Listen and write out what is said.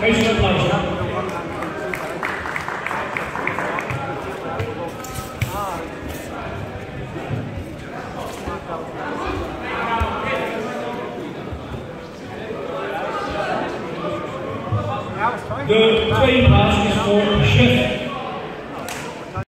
Raise your pleasure. The 2 pass is for Sheffield.